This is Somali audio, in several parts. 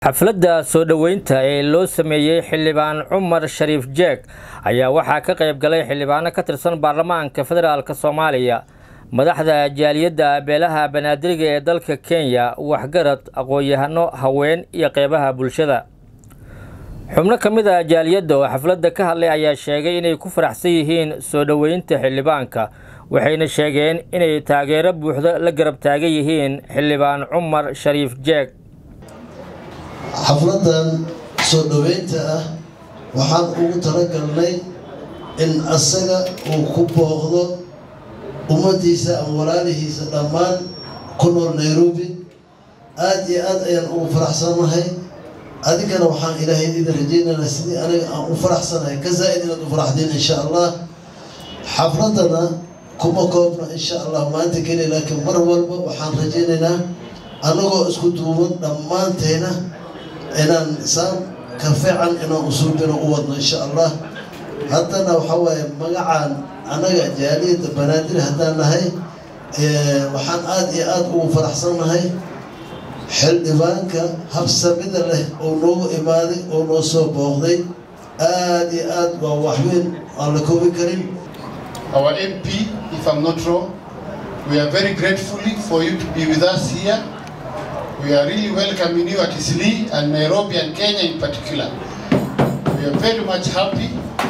xafladda soo dhaweynta ee loo sameeyay xildhibaan Cumar Shariif Jeeg ayaa waxaa ka qayb galay xildhibaano ka tirsan baarlamaanka federaalka Soomaaliya madaxda jaaliyadda beelaha banaadiriga ee dalka Kenya waxgarad aqoon-yahano haween iyo qeybaha bulshada xubno kamid ah jaaliyadda oo xafladda ka hadlay ayaa sheegay inay ku faraxsan yihiin soo dhaweynta xildhibaanka waxayna sheegeen inay taageero buuxda la garab taagan yihiin xildhibaan Cumar Shariif Jeeg xafladan soo dhaweynta ah waxaan ugu talagalnay in asaga uu ku booqdo ummadiisa ama walaalihiisa dhammaan ku nool Nairobi aad iyo aad ayaan ugu faraxsanahay adigana waxaan ilaahay idin rajaynaynaa sidii aniga aan u faraxsanahay ka zaa'id inaad u faraxdeen insha Allah xafladana kuma koobna insha Allah maanta kaliya laakiin mar walba waxaan rajaynaynaa anagoo isku duuban dhammaanteena inaan saan ka fiican inaan usuubino u wadno insha Allah haddana waxa waaye magacaan anaga jaaliyadda banaadir haddaan nahay waxaan aad iyo aad ugu faraxsanahay xildhibaanka habsamida leh oo noogu imaaday oo noo soo booqday aad iyo aad waa wax weyn aan la koobi karin. Our MP, if I'm not wrong, we are very grateful for you to be with us here. We are really welcoming you at Eastleigh and Nairobi and Kenya in particular. We are very much happy.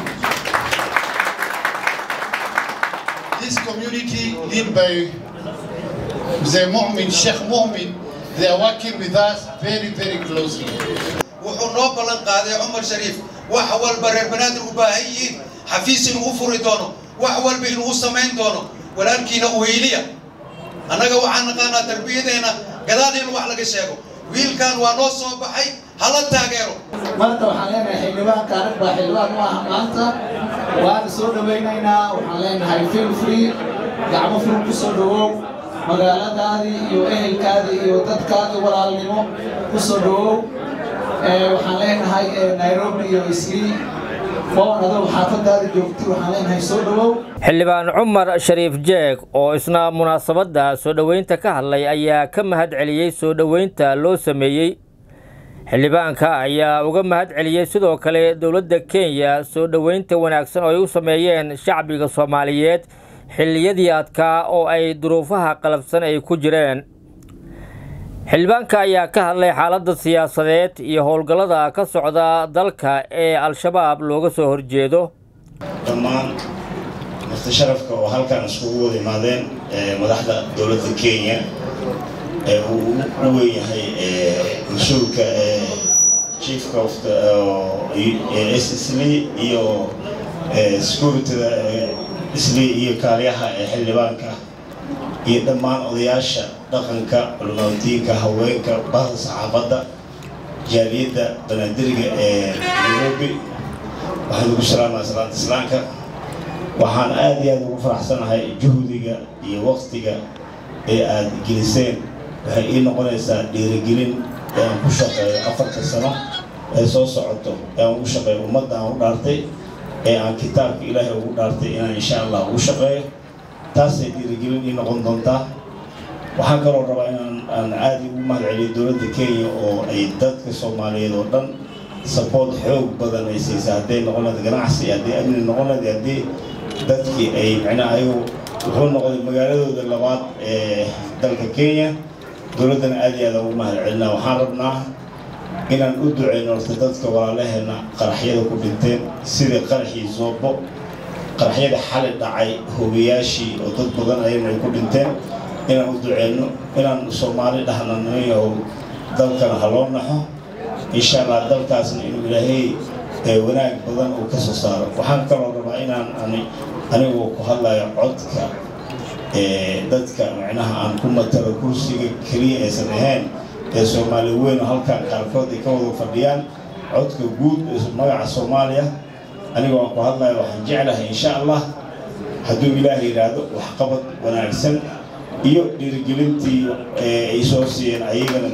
This community led by Mzee Mu'min, Sheikh Mu'min, they are working with us very, very closely. wuxuu noo ballan qaaday Cumar Shariif wax walba reer banaadir u baahan yihiin xafiis inuu furi doono wax walba inuu sameyn doono walaalkiina u weyliya annaga waxaan naqaanaa tarbiyadeena gadaal in wax laga sheego wiilkan waa noo soo baxay hala taageero maanta waxaan leenahay xildhibaanka arag baa xildhibaan u ah maanta waan soo dhaweynaynaa waxaan leenahay feel free gacmo furan ku soo dhawow magaaladaadii iyo ehelkaadii iyo dadkaadii walaalnimo ku soo dhawow waxaan leenahay Nairobi iyo Eastleigh xildhibaan Cumar Shariif Jeeg oo isna munaasabadda soo dhaweynta ka hadlay ayaa ka mahad celiyay soo dhaweynta loo sameeyay xildhibaanka ayaa uga mahad celiyay sidoo kale dawladda Kenya soo dhaweynta wanaagsan oo ay u sameeyeen shacbiga Soomaaliyeed xilliyadii adkaa oo ay duruufaha qalabsan ay ku jireen xildhibaanka ayaa ka hadlay xaaladda siyaasadeed iyo howlgallada ka socda dalka ee al-shabaab looga soo horjeedo dhammaan muftasharafka oo halkan iskugu wada imaadeen madaxda dawladda Kenya ee uu u weeyahay mas-uulka chiefka of the Eastleigh iyo security Eastleigh iyo kaaliyaha xildhibaanka iyo dhammaan odayaasha dhaqanka culimadiinka haweenka bahda saxaafadda jaaliyadda banaadiriga ee Nairobi waxaan ugu salaamaa salaanta islaamka waxaan aad iyo aad ugu faraxsanahay juhdiga iyo waqtiga ee aad geliseen waxay ii noqonaysaa dhiirigelin ee aan ku shaqeeyo 4 sano ee soo socoto ee aan ugu shaqeeyo ummadda aan u dhaartay ee aan kitaabka Ilaahay ugu dhaartay inaan insha Allah ugu shaqeeyo taasay dhiirigelin ii noqon doontaa waxaan kaloo rabaa inaan aad ugu mahad celiyo dawladda Kenya oo ay dadka Soomaaliyeed oo dhan support xoog badan ay siisay hadday noqonayso ganacsi hadday amni noqonayso hadday dadkii ay macnaha ayagu wuxuu noqday magaaladooda labaad ee dalka Kenya dawladdana aad iyo aad ugu mahad celinaa waxaan rabnaa inaan u duceyno dadka walaalaheena qaraxyada ku dhinteen sida qaraxii Zoobo qaraxyada xalay dhacay hubiyaashii oo dad badan ay ku dhinteen inaan u duceyno inaan Soomaali dhahnanayo dalkana haloo naxo insha Allah dalkaasna inuu Ilaahay wanaag badan uu ka soo saaro waxaan kaloo rabaa inaan anigu ku hadlayo codka dadka macnaha aan ku matalo kursiga kaliya ee sameeyeen ee Soomaali weyn halka qaarkood ay ka wada fadhiyaan codka guud ee magaca Soomaaliya anigu waan ku hadlayo waxaan jeclahay insha Allah hadduu Ilaahay yiraahdo wax qabad wanaagsan iyo dhiirigelintii ay soo siiyeen ayagana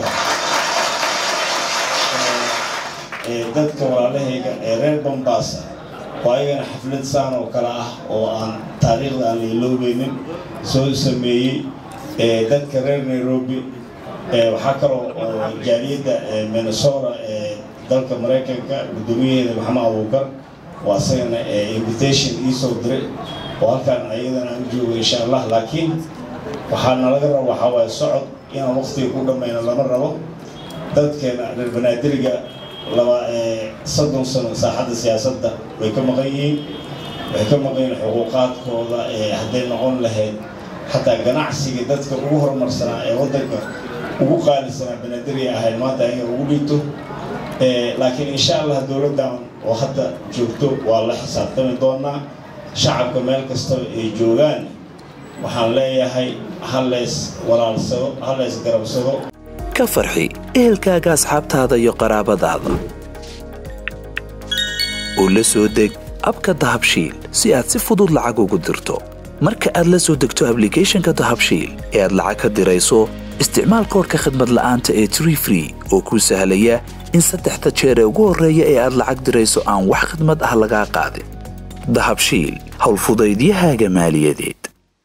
dadka walaalahayga ee reer Mombasa oo ayagana xaflad saan oo kala ah oo aan taariikhda aan iloobaynin soo sameeyay dadka reer Nairobi waxaa kaloo jaaliyadda Minnesota dalka Mareykanka gudoomiyaheeda Maxamed Abuukar waa asagana invitation ii soo diray oo halkan ayadana aan joogo insha Allah laakiin waxaa nalaga rabaa waxa waa socod inaan waqtiga ku dhameeyno lama rabo dadkeena reer Banaadirga laba 30 sano saaxadda siyaasadda way ka maqan yihiin waxay ka maqan yihiin xuquuqaadkooda hadday noqon lahayd xataa ganacsiga dadka ugu horumarsanaa ee waddanka ugu qaalisanaa Banaadirga ahayd maanta ayaga ugu dhigto laakiin insha Allah dowladdan oo hadda joogto waa la xisaabtami doonaa shacabka meel kasta ay joogaan waxaan leeyahay halees walaalsado halees garabsado ka farxi ehelkaaga asxaabtaada iyo qaraabadaada oo la soo deg abka dahabshiil si aad si fudud lacag ugu dirto marka aad la soo degto applicationka dahabshiil ee aad lacag ka dirayso isticmaal koodka khidmad la'aanta ee Tree Free oo kuu sahlaya in 3 jeer ee ugu horreeya ee aad lacag dirayso aan wax khidmad ah laga qaadin dahabshiil hawl fudaydiyahaaga maaliyadeed